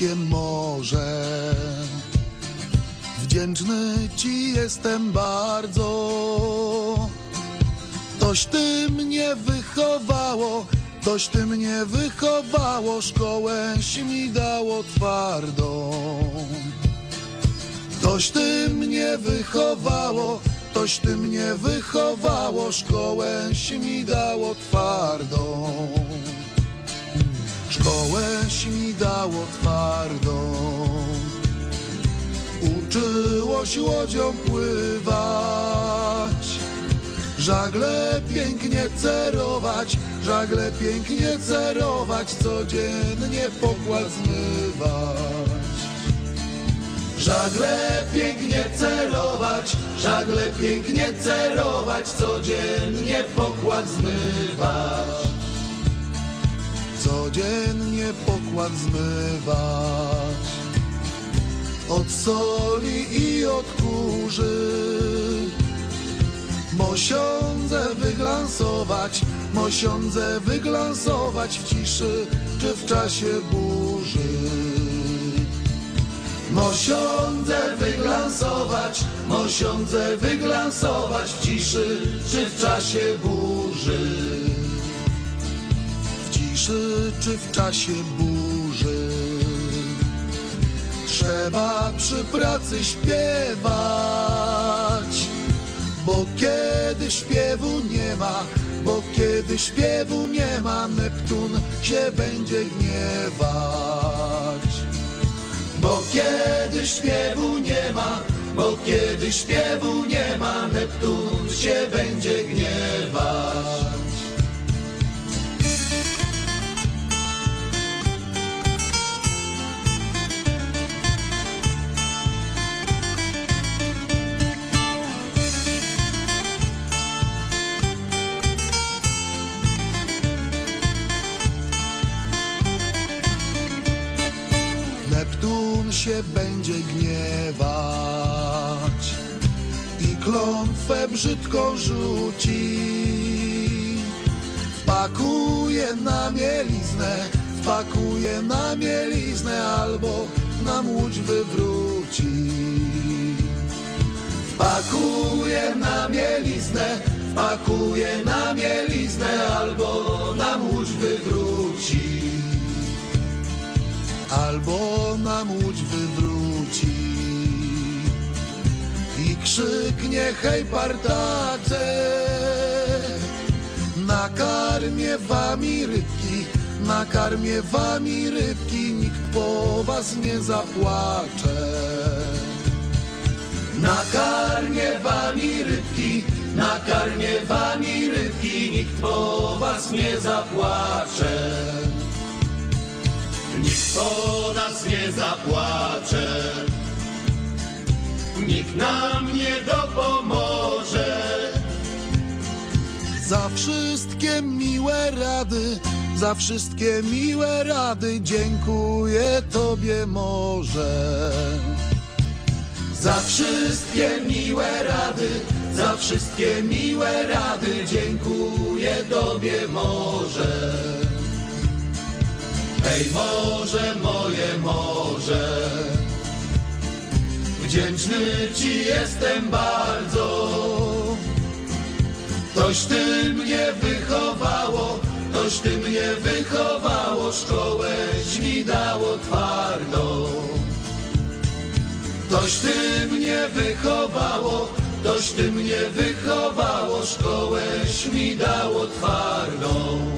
wszystkie może. Wdzięczny Ci jestem bardzo. Toś Ty mnie wychowało, toś Ty mnie wychowało, szkołęś mi dało twardą. Toś Ty mnie wychowało, toś Ty mnie wychowało, szkołęś mi dało twardą. Szkołęś mi dało twardą. Uczyłoś łodzią pływać, żagle pięknie cerować, żagle pięknie cerować, codziennie pokład zmywać. Żagle pięknie cerować, żagle pięknie cerować, codziennie pokład zmywać. Codziennie pokład zmywać. Od soli i od kurzy mosiądze wyglansować, mosiądze wyglansować w ciszy czy w czasie burzy. Mosiądze wyglansować, mosiądze wyglansować w ciszy czy w czasie burzy. W ciszy czy w czasie burzy. Trzeba przy pracy śpiewać, bo kiedy śpiewu nie ma, bo kiedy śpiewu nie ma, Neptun się będzie gniewać. Bo kiedy śpiewu nie ma, bo kiedy śpiewu nie ma, Neptun się będzie gniewać. Neptun się będzie gniewać i klątwę brzydką rzuci. Wpakuje na mieliznę, wpakuje na mieliznę, albo nam łódź wywróci. Wpakuje na mieliznę, wpakuje na mieliznę, albo nam łódź wywróci. Albo nam łódź wywróci i krzyknie: hej partacze, nakarmię wami rybki, nakarmię wami rybki, nikt po was nie zapłacze. Nakarmię wami rybki, nakarmię wami rybki, nikt po was nie zapłacze. Nikt po nas nie zapłacze, nikt nam nie dopomoże. Za wszystkie miłe rady, za wszystkie miłe rady dziękuję Tobie morze. Za wszystkie miłe rady, za wszystkie miłe rady dziękuję Tobie morze. Hej morze, moje morze, wdzięczny Ci jestem bardzo. Toś Ty mnie wychowało, toś Ty mnie wychowało, szkołęś mi dało twardą. Toś Ty mnie wychowało, toś Ty mnie wychowało, szkołęś mi dało twardą.